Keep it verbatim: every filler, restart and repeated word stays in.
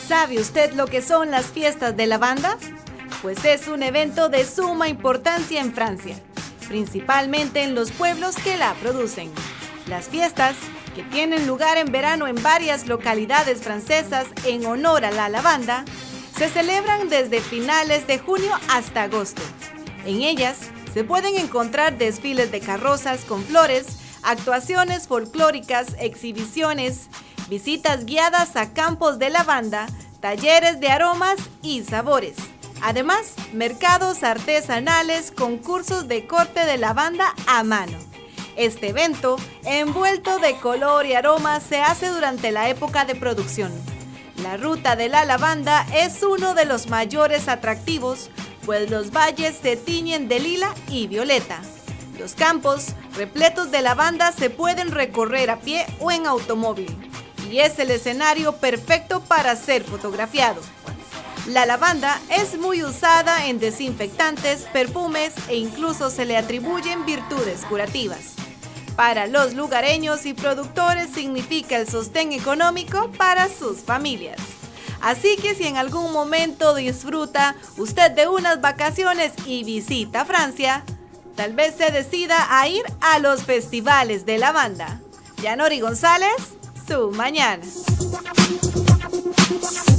¿Sabe usted lo que son las fiestas de lavanda? Pues es un evento de suma importancia en Francia, principalmente en los pueblos que la producen. Las fiestas, que tienen lugar en verano en varias localidades francesas en honor a la lavanda, se celebran desde finales de junio hasta agosto. En ellas se pueden encontrar desfiles de carrozas con flores, actuaciones folclóricas, exhibiciones, visitas guiadas a campos de lavanda, talleres de aromas y sabores. Además, mercados artesanales, concursos de corte de lavanda a mano. Este evento, envuelto de color y aroma, se hace durante la época de producción. La ruta de la lavanda es uno de los mayores atractivos, pues los valles se tiñen de lila y violeta. Los campos, repletos de lavanda, se pueden recorrer a pie o en automóvil, y es el escenario perfecto para ser fotografiado. La lavanda es muy usada en desinfectantes, perfumes e incluso se le atribuyen virtudes curativas. Para los lugareños y productores significa el sostén económico para sus familias. Así que si en algún momento disfruta usted de unas vacaciones y visita Francia, tal vez se decida a ir a los festivales de lavanda. Yanori González, Su Mañana.